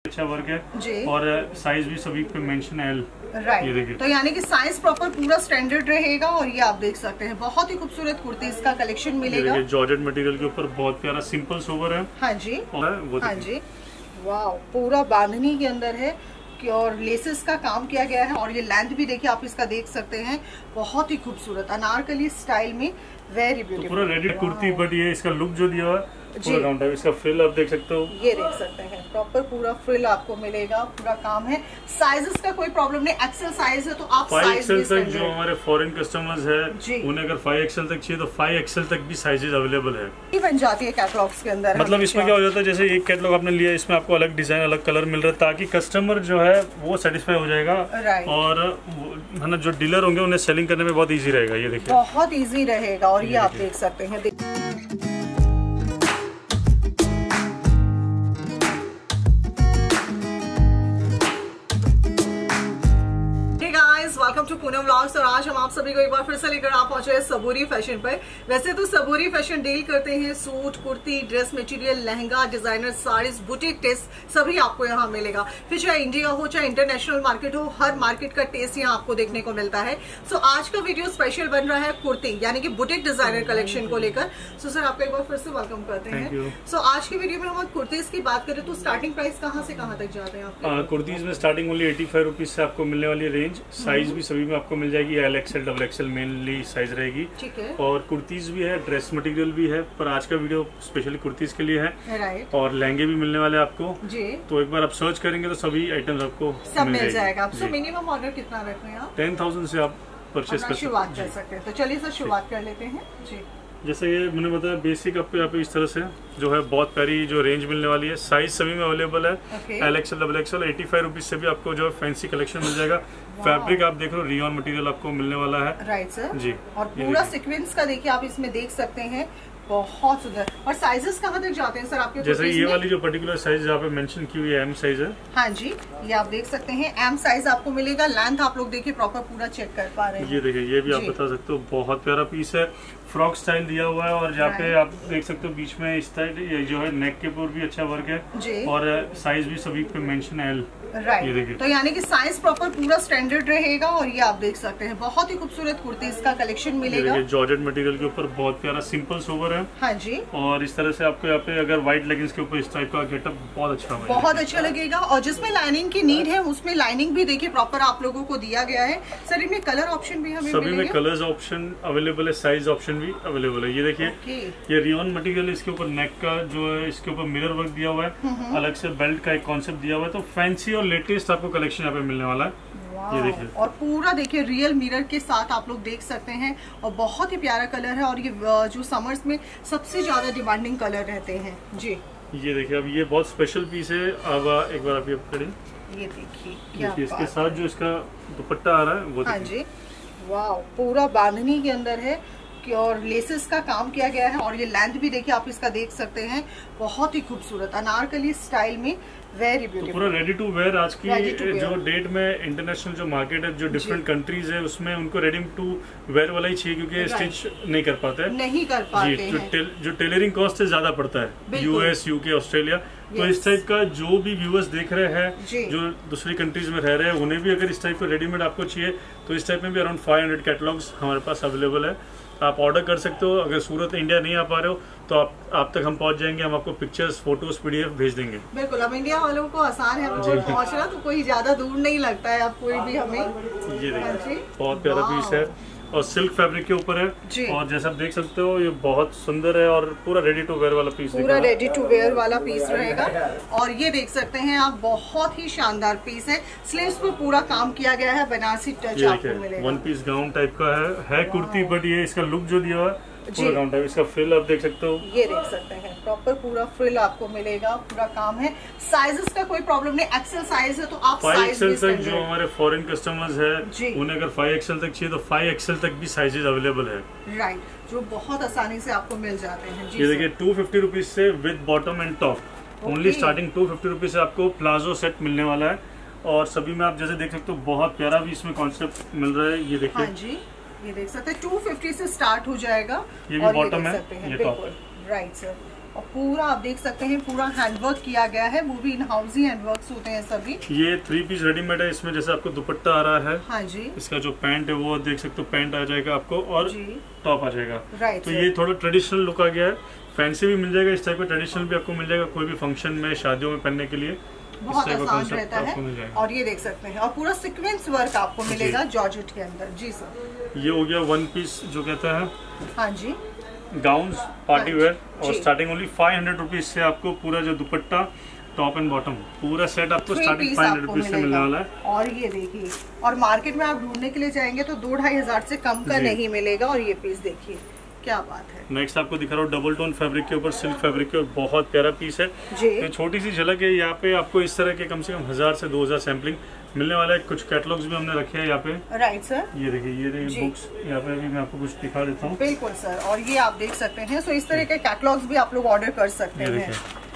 अच्छा वर्क है जी। और साइज भी सभी पे मेंशन है एल। राइट, ये देखिए, तो यानी कि साइज प्रॉपर पूरा स्टैंडर्ड रहेगा। और ये आप देख सकते हैं बहुत ही खूबसूरत कुर्तीज का कलेक्शन मिलेगा। जॉर्जेट मटेरियल के ऊपर बहुत प्यारा सिंपल सोवर है। हाँ जी, हाँ जी, वाह, पूरा बांधनी के अंदर है और लेसेस का काम किया गया है। और ये लेंथ भी देखिए, आप इसका देख सकते हैं, बहुत ही खूबसूरत अनारकली स्टाइल में, वेरी ब्यूटीफुल। पूरा रेडी कुर्ती, बट ये इसका लुक जो दिया हुआ है पूरा राउंड है। इसका फ्रिल आप देख सकते हो, ये देख सकते हैं, प्रॉपर पूरा फ्रिल आपको मिलेगा, पूरा काम है। साइजेस का कोई प्रॉब्लम नहीं, एक्सेल साइज है तो आप 5XL तक जो हमारे फॉरेन कस्टमर्स है उन्हें अगर 5XL तक चाहिए तो 5XL तक भी साइजेस अवेलेबल है। ये बन जाती है कैटलॉग्स के अंदर। मतलब इसमें क्या हो जाता है, जैसे एक कैटलॉग आपने लिया, इसमें आपको अलग डिजाइन अलग कलर मिल रहा है, ताकि कस्टमर जो है वो सेटिस्फाई हो जाएगा और है ना, जो डीलर होंगे उन्हें सेलिंग करने में बहुत ईजी रहेगा। ये देखिए, बहुत ईजी रहेगा। और ये आप देख सकते हैं, वेलकम टू पूनम व्लॉग्स। और आज हम आप सभी को एक बार फिर से लेकर आप पहुंचे हैं सबूरी फैशन पर। वैसे तो सबूरी फैशन डील करते हैं suit, kurti, dress material, lehenga, designer saris, boutique test सभी आपको यहाँ मिलेगा। फिर चाहे इंडिया हो चाहे इंटरनेशनल मार्केट हो, हर मार्केट का टेस्ट यहाँ आपको देखने को मिलता है। सो आज का वीडियो स्पेशल बन रहा है कुर्ती यानी कि बुटीक डिजाइनर कलेक्शन को लेकर। सो सर, आपका एक बार फिर से वेलकम करते हैं। सो आज की वीडियो में हम कुर्तीज की बात करें तो स्टार्टिंग प्राइस कहाँ से कहाँ तक जाते हैं? कुर्तीज में स्टार्टिंग ओनली 85 रुपीज से आपको मिलने वाली रेंज। साइज भी सभी में आपको मिल जाएगी, LXL, XXL मेनली साइज रहेगी। ठीक है। और कुर्तीज भी है, ड्रेस मटेरियल भी है, पर आज का वीडियो स्पेशली कुर्तीज के लिए है। राइट। और लहंगे भी मिलने वाले आपको जी। तो एक बार आप सर्च करेंगे तो सभी आइटम्स आपको सब मिल जाएगा। तो मिनिमम ऑर्डर कितना रख रहे हैं आप? 10,000 से आप परचेज कर सकते हैं। तो चलिए सर, शुरुआत कर लेते हैं जी। जैसे ये मैंने बताया, बेसिक आपको यहाँ पे इस तरह से जो है बहुत प्यारी जो रेंज मिलने वाली है। साइज सभी में अवेलेबल है, LXL, XXL। 85 रुपीज से भी आपको जो है फैंसी कलेक्शन मिल जाएगा। फैब्रिक आप देख रहे हो, रियॉन मटेरियल आपको मिलने वाला है। Right sir ji. और पूरा सीक्वेंस का देखिए, आप इसमें देख सकते हैं, बहुत सुंदर। और साइजेस कहाँ तक जाते हैं सर आपके? जैसे ये वाली जो पर्टिकुलर साइज जहाँ पे मेंशन की हुई है M साइज है। हाँ जी, ये आप देख सकते हैं, M साइज आपको मिलेगा। लेंथ आप लोग देखिए, प्रॉपर पूरा चेक कर पा रहे हैं। ये देखिए, ये भी आप बता सकते हो, बहुत प्यारा पीस है। फ्रॉक स्टाइल दिया हुआ है और यहाँ पे आप देख सकते हो बीच में इस टाइप जो है नेक के ऊपर भी अच्छा वर्क है और साइज भी सभी पे मेंशन है एल। राइट, ये देखिए, तो यानी कि साइज प्रॉपर पूरा स्टैंडर्ड रहेगा। और ये आप देख सकते हैं बहुत ही खूबसूरत कुर्तीज का कलेक्शन मिलेगा। जॉर्जेट मटेरियल के ऊपर बहुत प्यारा सिंपल सोवर है। हाँ जी। और इस तरह से आपको यहाँ पे अगर व्हाइट लेगिंग्स के ऊपर इस टाइप का गेटअप बहुत अच्छा लगेगा। और जिसमें लाइनिंग की नीड है उसमें लाइनिंग भी देखिए प्रॉपर आप लोगों को दिया गया है। सर, इनमें कलर ऑप्शन भी हमें सभी में कलर्स ऑप्शन अवेलेबल है, साइज ऑप्शन भी अवेलेबल है। ये देखिए, ये रियॉन मटेरियल, इसके ऊपर नेक का जो है इसके ऊपर मिरर वर्क दिया हुआ है, अलग से बेल्ट का एक कॉन्सेप्ट दिया हुआ है। तो फैंसी और लेटेस्ट आपको कलेक्शन यहाँ पे मिलने वाला है। ये देखिए, और पूरा देखिए रियल मिरर के साथ आप लोग देख सकते हैं और बहुत ही प्यारा कलर है। और ये जो समर्स में सबसे ज्यादा डिमांडिंग कलर रहते हैं जी। ये देखिए, अब ये बहुत स्पेशल पीस है। अब एक बार आप ये करें, ये देखिए इसके साथ जो इसका दुपट्टा आ रहा है वो। हाँ जी, वाह, पूरा बांधनी के अंदर है और लेसेस का काम किया गया है। और ये लेंथ भी देखिए, आप इसका देख सकते हैं, बहुत ही खूबसूरत अनारकली स्टाइल में, वेरी ब्यूटीफुल। पूरा रेडी टू वेयर। आज की जो डेट में इंटरनेशनल जो मार्केट है, जो डिफरेंट कंट्रीज है, उसमें उनको रेडी टू वेयर वाला ही चाहिए, क्योंकि स्टिच नहीं कर पाते हैं। जो टेलरिंग कॉस्ट ज्यादा पड़ता है, US, UK, ऑस्ट्रेलिया। तो इस टाइप का जो भी व्यूअर्स देख रहे हैं जो दूसरी कंट्रीज में रह रहे हैं, उन्हें भी अगर इस टाइप का रेडीमेड आपको चाहिए तो इस टाइप में भी अराउंड 500 कैटलॉग्स हमारे पास अवेलेबल है। आप ऑर्डर कर सकते हो। अगर सूरत इंडिया नहीं आ पा रहे हो तो आप तक हम पहुंच जाएंगे। हम आपको पिक्चर्स, फोटोज, PDF भेज देंगे। बिल्कुल, अब इंडिया वालों को आसान है पहुंचना, तो कोई ज्यादा दूर नहीं लगता है। अब कोई भी हमें ये देखिए, बहुत प्यारा पीस है और सिल्क फैब्रिक के ऊपर है। और जैसा आप देख सकते हो, ये बहुत सुंदर है और पूरा रेडी टू वेयर वाला पीस, पूरा रेडी टू वेयर वाला पीस रहेगा। और ये देख सकते हैं आप, बहुत ही शानदार पीस है। स्लीव्स पे पूरा काम किया गया है, बनारसी टच आपको मिलेगा। वन पीस गाउन टाइप का है कुर्ती, बट ये इसका लुक जो दिया हुआ है पूरा राउंड है। इसका फ्रिल आप देख सकते हो, ये देख सकते हैं, प्रॉपर पूरा फ्रिल आपको मिलेगा, पूरा काम है। साइजेस का कोई प्रॉब्लम नहीं, एक्सेल साइज है तो आप 5XL तक जो हमारे फॉरेन कस्टमर्स है उन्हें अगर 5XL तक चाहिए तो 5XL तक भी साइजेस अवेलेबल है। राइट, जो बहुत आसानी से आपको मिल जाते हैं। ये देखिए, 250 रुपीज से with bottom and top only starting 250 rupees से आपको प्लाजो सेट मिलने वाला है। और सभी में आप जैसे देख सकते हो, बहुत प्यारा भी इसमें कॉन्सेप्ट मिल रहा है। ये देखिए, हाँ जी, ये देख सकते हैं, 250 से स्टार्ट हो जाएगा। ये भी बॉटम है, ये टॉप है। राइट सर, और पूरा आप देख सकते हैं पूरा हैंडवर्क किया गया है, वो भी इन हाउस ही हैंडवर्क्स होते हैं सभी। ये 3 पीस रेडीमेड है, इसमें जैसे आपको दुपट्टा आ रहा है, हाँ जी, इसका जो पैंट है वो देख सकते हो, पैंट आ जाएगा आपको और टॉप आ जाएगा। राइट, तो ये थोड़ा ट्रेडिशनल लुक आ गया है, फैंसी भी मिल जाएगा इस टाइप का, ट्रेडिशनल भी आपको मिल जाएगा कोई भी फंक्शन में, शादियों में पहनने के लिए बहुत आसान रहता है। और ये देख सकते हैं और पूरा सीक्वेंस वर्क आपको मिलेगा जॉर्जेट के अंदर। जी सर, ये हो गया 1 पीस जो कहता है, हाँ जी, गाउन पार्टी वेयर, और स्टार्टिंग ओनली 500 रुपीज से आपको पूरा जो दुपट्टा टॉप एंड बॉटम पूरा सेट आपको स्टार्टिंग 500 रुपीज से मिलने वाला है। और ये देखिए, और मार्केट में आप ढूंढने के लिए जाएंगे तो 2-2.5 हजार से कम का नहीं मिलेगा। और ये पीस देखिए क्या बात है। नेक्स्ट आपको दिखा रहा हूँ डबल टोन फैब्रिक के ऊपर सिल्क फैब्रिक के, और बहुत प्यारा पीस है जी। तो छोटी सी झलक है, यहाँ पे आपको इस तरह के कम से कम 1000 से 2000 सैम्पलिंग मिलने वाला है। कुछ कैटलॉग्स भी हमने रखे हैं यहाँ पे। राइट सर, ये देखिए बुक्स, यहाँ पे भी मैं आपको कुछ दिखा देता हूँ। बिल्कुल सर, और ये आप देख सकते हैं। सो इस तरह के कैटलॉग्स भी आप लोग ऑर्डर कर सकते हैं।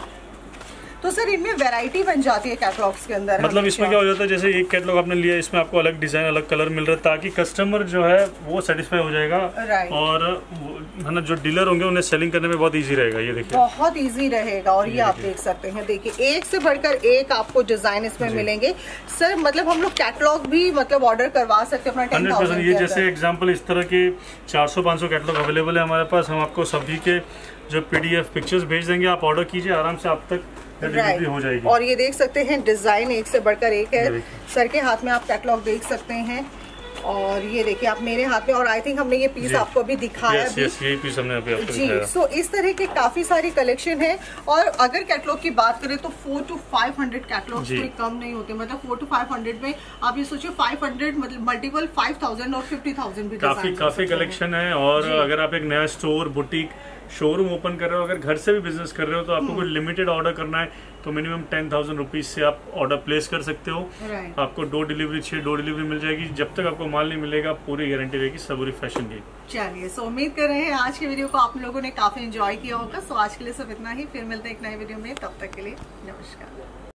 तो सर इनमें वैरायटी बन जाती है कैटलॉग्स के अंदर, मतलब इसमें क्या हो जाता है, जैसे एक कैटलॉग आपने लिया, इसमें आपको अलग डिजाइन अलग कलर मिल रहा है, ताकि कस्टमर जो है वो सेटिस्फाई हो जाएगा। और है ना, जो डीलर होंगे उन्हें सेलिंग करने में बहुत इजी रहेगा। ये देखिए बहुत इजी रहेगा। और ये आप देख सकते हैं, देखिए एक से बढ़कर एक आपको डिजाइन इसमें मिलेंगे। सर मतलब हम लोग कैटलॉग भी मतलब ऑर्डर करवा सकते हैं अपना 100%। ये जैसे एग्जाम्पल इस तरह के 400-500 कैटलॉग अवेलेबल है हमारे पास। हम आपको सभी के जो PDF पिक्चर्स भेज देंगे, आप ऑर्डर कीजिए, आराम से आप तक डिलीवरी हो जाएगी। और ये देख सकते हैं डिजाइन एक से बढ़कर एक है। सर के हाथ में आप कैटलॉग देख सकते हैं, और ये देखिए आप मेरे हाथ में, और आई थिंक हमने ये पीस आपको अभी दिखाया। यही पीस हमने अभी आपको जी। सो इस तरह के काफी सारी कलेक्शन है। और अगर कैटलॉग की बात करें तो 400 to 500 कैटलॉग कोई कम नहीं होते। मतलब 400 to 500 में आप ये सोचिए 500 मतलब मल्टीपल 5000 और 50,000 भी काफी कलेक्शन है। और अगर आप एक नया स्टोर, बुटीक, शोरूम ओपन कर रहे हो, अगर घर से भी बिजनेस कर रहे हो, तो आपको कोई लिमिटेड ऑर्डर करना है तो मिनिमम 10,000 रुपीज से आप ऑर्डर प्लेस कर सकते हो। आपको डोर डिलीवरी चाहिए, डोर डिलीवरी मिल जाएगी। जब तक आपको माल नहीं मिलेगा पूरी गारंटी रहेगी सबूरी फैशन की। चलिए, सो उम्मीद कर रहे हैं आज की वीडियो को आप लोगों ने काफी एंजॉय किया होगा। सो आज के लिए सिर्फ इतना ही, फिर मिलते हैं एक नए वीडियो में, तब तक के लिए नमस्कार।